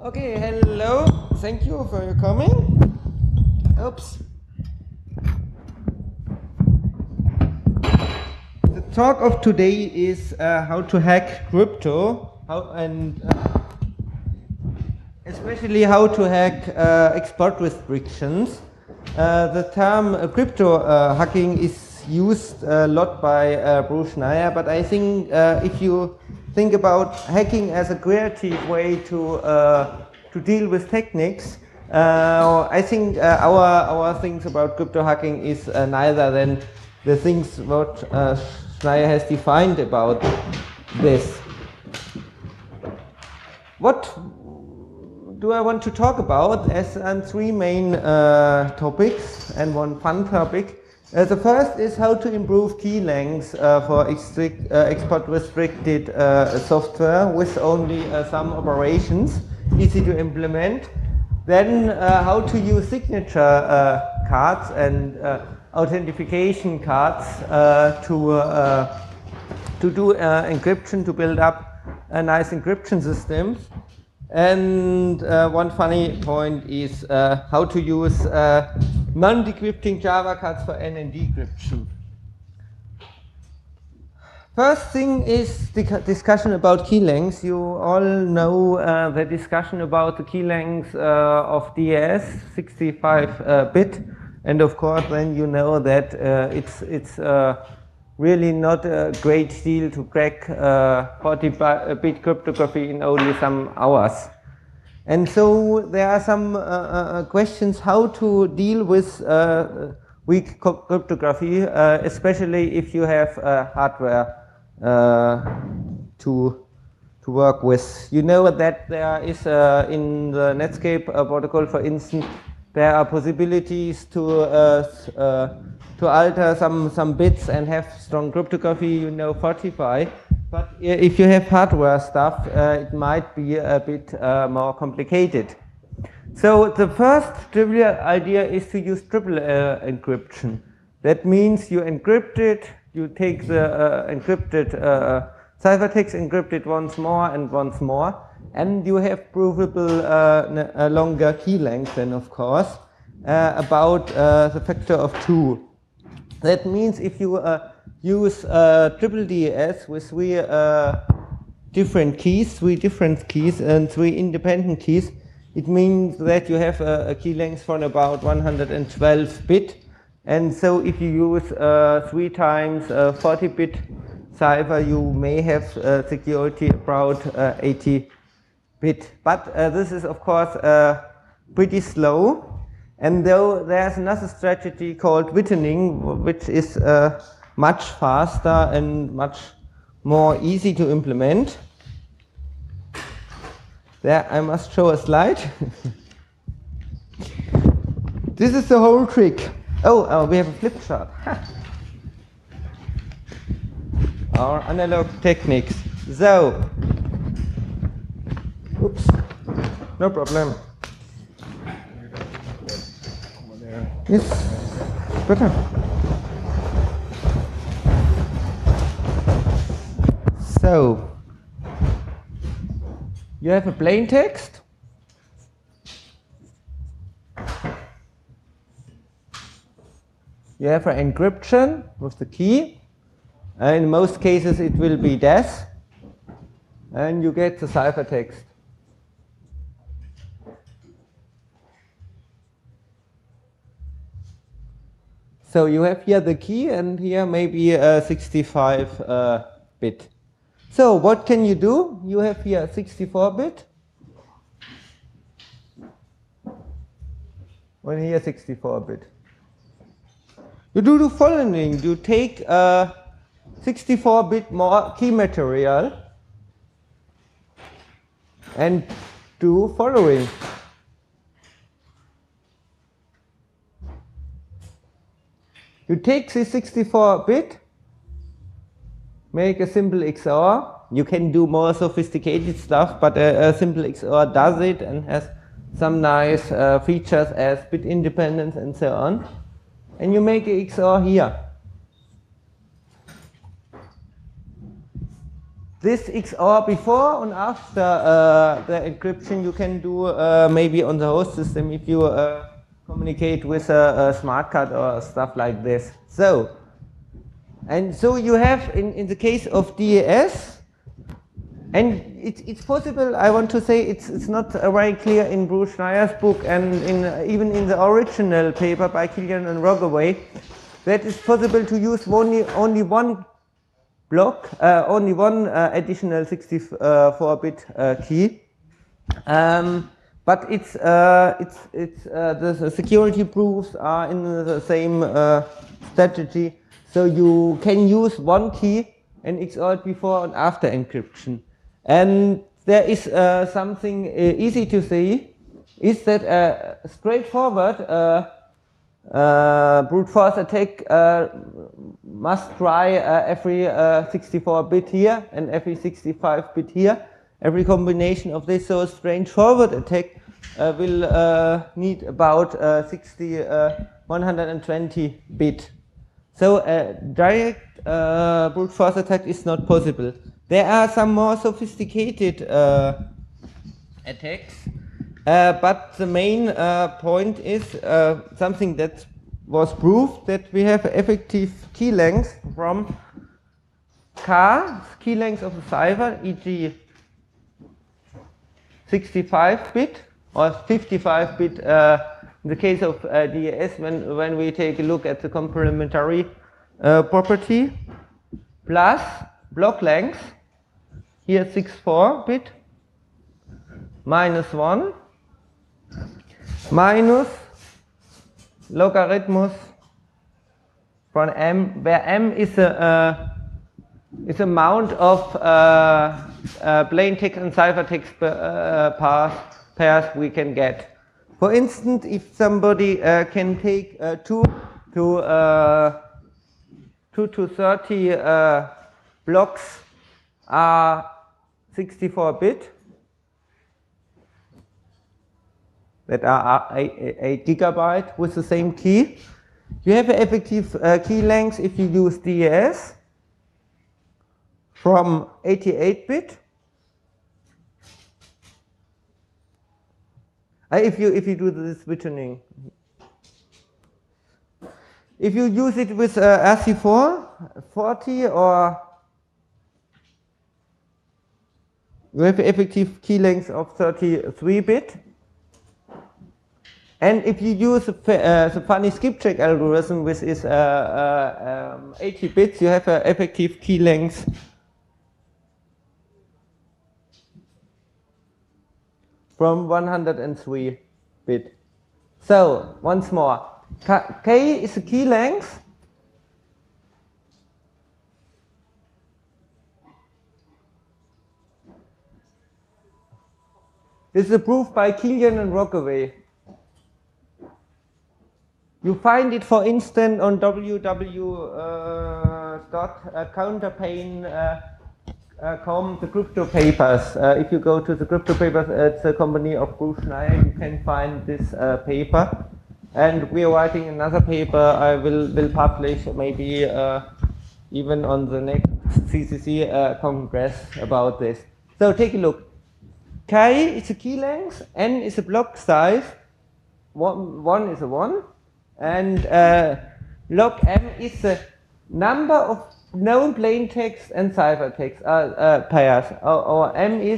Okay, hello. Thank you for your coming. Oops. The talk of today is how to hack crypto, especially how to hack export restrictions. The term crypto hacking is used a lot by Bruce Schneier, but I think if you think about hacking as a creative way to deal with techniques, I think our things about crypto hacking is neither than the things what Schneier has defined about this. What do I want to talk about as three main topics and one fun topic. The first is how to improve key lengths for export restricted software with only some operations, easy to implement. Then how to use signature cards and authentication cards to do encryption, to build up a nice encryption system. And one funny point is how to use non-decrypting Java cards for NN decryption. First thing is the discussion about key lengths. You all know the discussion about the key lengths of DES, 65-bit. And of course, then you know that it's really not a great deal to crack 40-bit cryptography in only some hours. And so there are some questions how to deal with weak cryptography, especially if you have hardware to work with. You know that there is in the Netscape protocol, for instance, there are possibilities to alter some bits and have strong cryptography, you know, Fortify. But if you have hardware stuff, it might be a bit more complicated. So the first trivial idea is to use triple encryption. That means you encrypt it, you take the encrypted ciphertext, encrypt it once more, and you have provable longer key length then, of course, about the factor of 2. That means if you use triple DES with three different keys and 3 independent keys, it means that you have a key length for about 112 bit. And so if you use 3 times 40-bit cipher, you may have security about 80 bit. But this is, of course, pretty slow. And though there's another strategy called Wittening, which is much faster and much more easy to implement. There, I must show a slide. This is the whole trick. Oh, we have a flip chart. Our analog techniques. So, oops, no problem. Yes, better. So, you have a plain text. You have an encryption with the key. And in most cases, it will be DES. And you get the ciphertext. So you have here the key, and here maybe a 65 bit. So what can you do? You have here 64-bit. And here 64-bit. You do the following. You take 64-bit more key material and do following. You take the 64-bit, make a simple XOR. You can do more sophisticated stuff, but a simple XOR does it and has some nice features as bit independence and so on. And you make a XOR here. this XOR before and after the encryption you can do maybe on the host system if you communicate with a smart card or stuff like this. So you have in the case of DAS, and it's possible, I want to say it's not very clear in Bruce Schneier's book and even in the original paper by Killian and Roggeway, that it's possible to use only one block, only one additional 64-bit key. But the security proofs are in the same strategy, so you can use one key and XOR it before and after encryption. And there is something easy to say, is that a straightforward brute force attack must try every 64-bit here and every 65-bit here, every combination of this. So a straightforward attack will need about 120-bit. So a direct brute force attack is not possible. There are some more sophisticated attacks, but the main point is something that was proved, that we have effective key length from key length of the cipher, e.g. 65-bit or 55-bit in the case of DAS when we take a look at the complementary property, plus block length, here 64-bit, minus 1, minus logarithmus from m, where m is a amount of plain text and ciphertext pairs we can get. For instance, if somebody can take 2 to 30 blocks are 64-bit, that are 8 gigabyte with the same key. You have an effective key length if you use DAS from 88-bit. If you do the switching. If you use it with RC4, 40, or you have an effective key length of 33-bit. And if you use the funny skip check algorithm, which is 80 bits, you have an effective key length from 103 bit. So once more, K is the key length this is proved by Killian and Roggeway. You find it, for instance, on www.counterpane.com, the crypto papers. If you go to the crypto papers at the company of Bruce Schneier, you can find this paper. And we are writing another paper I will publish maybe even on the next CCC Congress about this. So take a look. K is a key length, N is a block size, 1 is a 1. And log m is the number of known plain text and ciphertext pairs. Or m is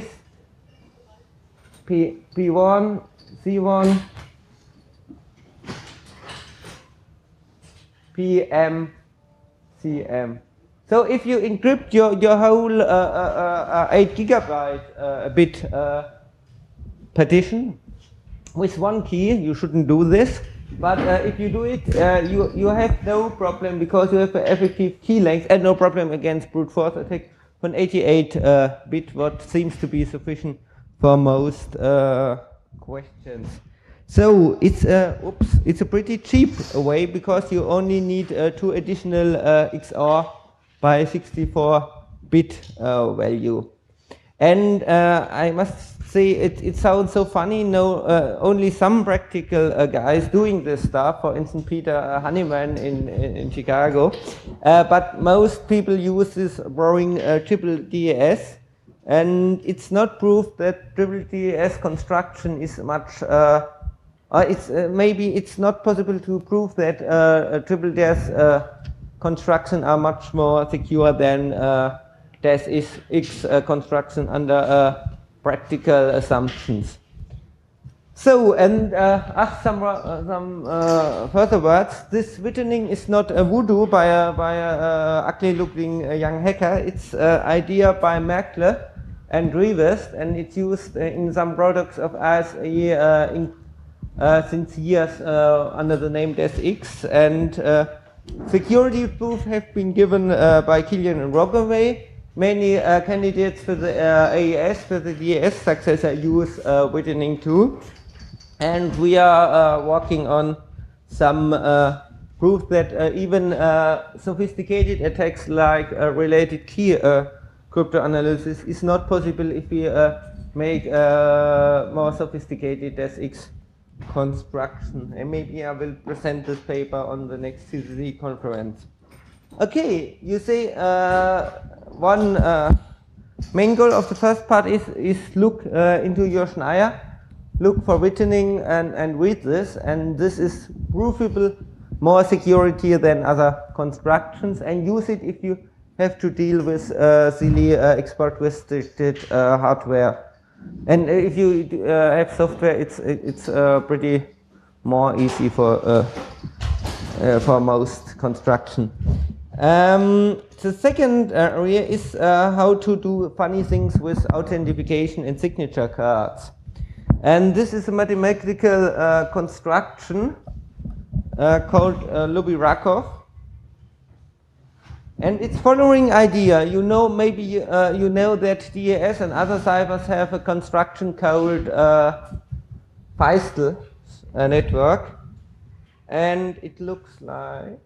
P1, C1, PM, CM. So if you encrypt your whole 8 gigabyte bit partition with one key, you shouldn't do this. But if you do it, you have no problem, because you have an effective key length, and no problem against brute force attack from 88-bit, what seems to be sufficient for most questions. So it's a pretty cheap way, because you only need 2 additional XOR by 64-bit value. And I must say, it sounds so funny. No, only some practical guys doing this stuff. For instance, Peter Honeyman in Chicago. But most people use this borrowing triple DAS. And it's not proof that DDS construction is much, maybe it's not possible to prove that DDS construction are much more secure than DES X construction under practical assumptions. So, and some further words. This wittening is not a voodoo by a ugly-looking young hacker. It's an idea by Merkle and Rivest, and it's used in some products of ASE since years under the name DES-X. And security proofs have been given by Killian and Roggeway. Many candidates for the AES, for the DES successor, use wittening too. And we are working on some proof that even sophisticated attacks like related key cryptanalysis is not possible if we make more sophisticated DES-X construction. And maybe I will present this paper on the next CCC conference. Okay, you say one main goal of the first part is look into your Schneier. Look for wittening and read this, and this is provable more security than other constructions, and use it if you have to deal with silly export restricted hardware. And if you have software, it's pretty more easy for most construction. The second area is how to do funny things with authentication and signature cards. And this is a mathematical construction called Lubirachov. And it's following idea. You know, maybe you know that DES and other ciphers have a construction called Feistel network. And it looks like,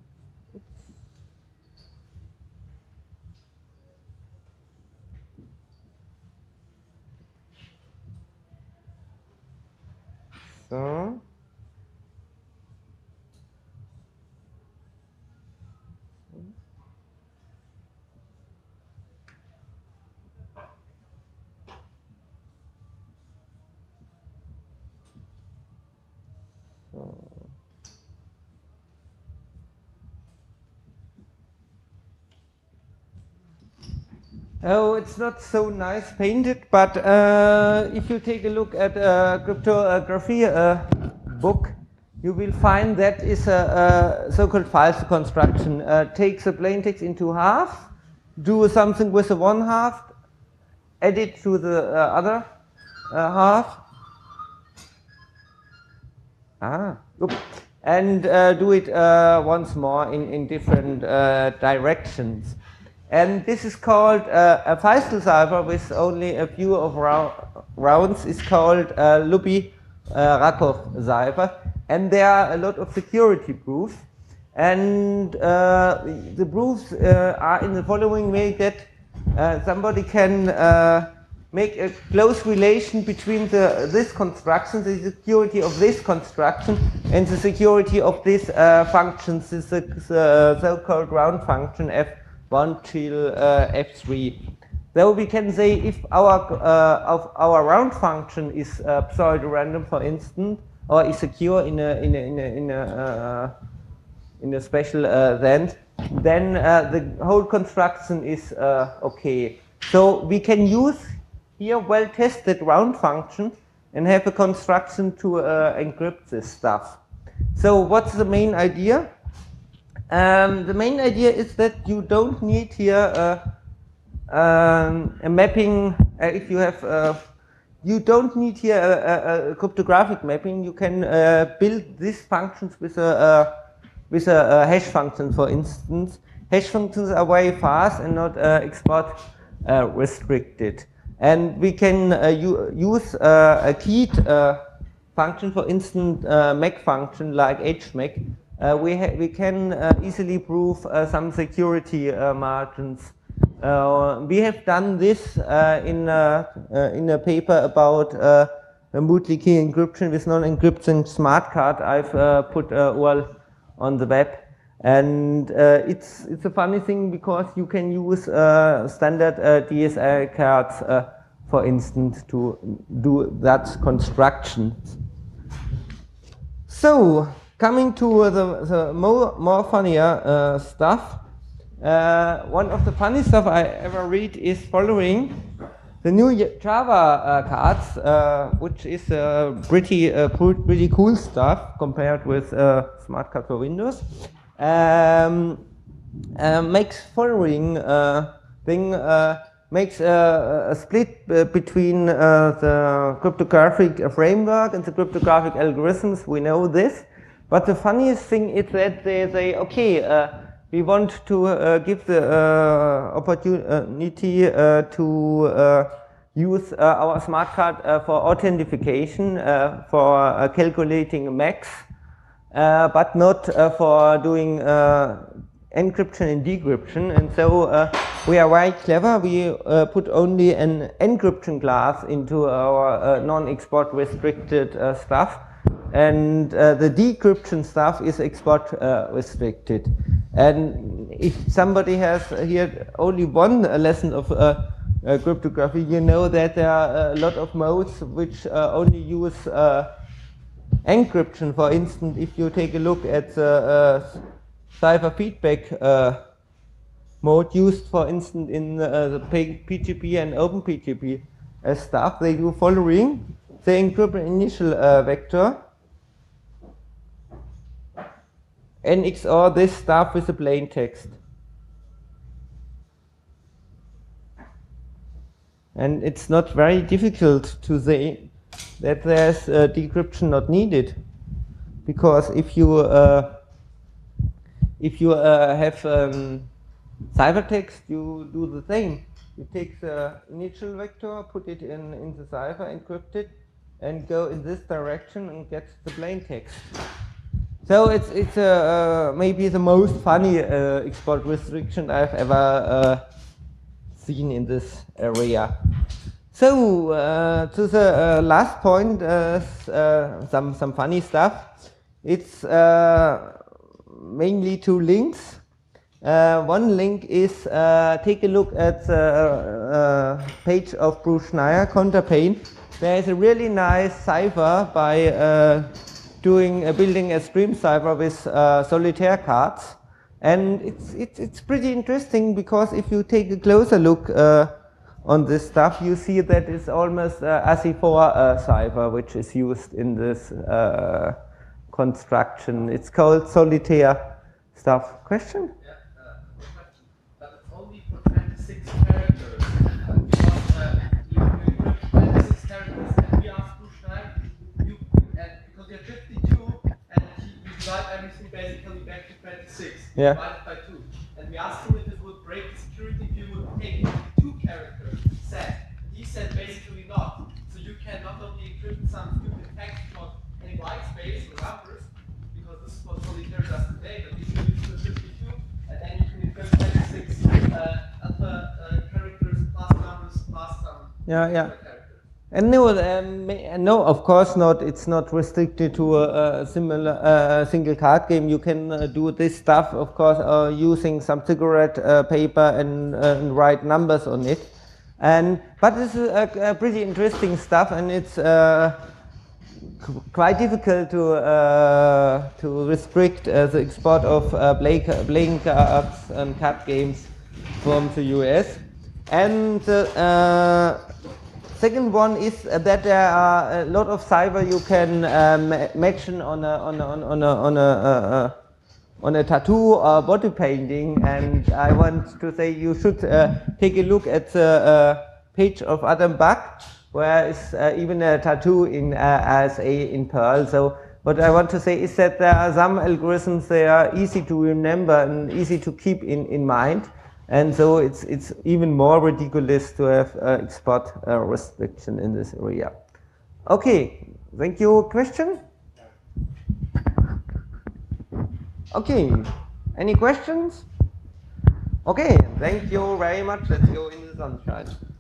so. Oh, it's not so nice painted, but if you take a look at a cryptography book, you will find that is a so-called Feistel construction. Takes a plain text into half, do something with the one half, add it to the other half, and do it once more in different directions. And this is called a Feistel cipher with only a few of rounds is called Lubirachov cipher. And there are a lot of security proofs. And the proofs are in the following way that somebody can make a close relation between this construction, the security of this construction, and the security of this function, this so-called round function F1 till F3. So we can say if our round function is pseudo-random, for instance, or is secure in a special sense, then the whole construction is okay. So we can use here well-tested round function and have a construction to encrypt this stuff. So what's the main idea? The main idea is that you don't need here a mapping. If you have, you don't need here a cryptographic mapping. You can build these functions with a hash function, for instance. Hash functions are very fast and not export restricted. And we can use a keyed function, for instance, Mac function like HMAC. We can easily prove some security margins. We have done this in a paper about multi-key encryption with non-encryption smart card. I've put URL on the web. And it's a funny thing because you can use standard DSL cards, for instance, to do that construction. So, coming to the more funnier stuff, one of the funny stuff I ever read is following. The new Java cards, which is pretty cool stuff compared with Smart Card for Windows, makes following thing. Makes a split between the cryptographic framework and the cryptographic algorithms. We know this, but the funniest thing is that they say, okay, we want to give the opportunity to use our smart card for authentication, for calculating max, but not for doing encryption and decryption. And so we are very clever. We put only an encryption class into our non-export restricted stuff, and the decryption stuff is export restricted. And if somebody has here only one lesson of cryptography, you know that there are a lot of modes which only use encryption. For instance, if you take a look at the cipher feedback mode used, for instance, in the PGP and OpenPGP stuff, they do following. They encrypt an initial vector and XOR this stuff with a plain text. And it's not very difficult to say that there's decryption not needed, because if you have ciphertext, you do the same. You take the initial vector, put it in the cipher, encrypt it, and go in this direction and get the plain text. So it's maybe the most funny export restriction I've ever seen in this area. So to the last point, some funny stuff. It's mainly two links. One link is take a look at the page of Bruce Schneier, Counterpaint. There is a really nice cipher by building a stream cipher with solitaire cards, and it's pretty interesting, because if you take a closer look on this stuff, you see that it's almost ASCII4 cipher which is used in this construction. It's called solitaire stuff. Question? Yeah, question. But it's only for 26 characters. Because you encrypt 26 characters, and we asked Bruce Schneier, because you're 52, and you divide everything basically back to 26, yeah, divided by 2. And we asked him if it would break the security if you would take 2 characters set. And he said basically not. So you can not only encrypt some stupid text, not any white space or numbers, because this is what solitaire does today, but if you use 52, and then you can encrypt 26 alpha characters plus numbers plus some characters. And no, of course not. It's not restricted to a similar single card game. You can do this stuff, of course, using some cigarette paper and write numbers on it. But this is pretty interesting stuff, and it's quite difficult to restrict the export of playing cards and card games from the US. And second one is that there are a lot of cipher you can mention on a tattoo or body painting, and I want to say you should take a look at the page of Adam Back, where is even a tattoo in RSA in Perl. So what I want to say is that there are some algorithms that are easy to remember and easy to keep in mind. And so it's even more ridiculous to have export restriction in this area. Okay, thank you. Question? Okay, any questions? Okay, thank you very much. Let's go in the sunshine.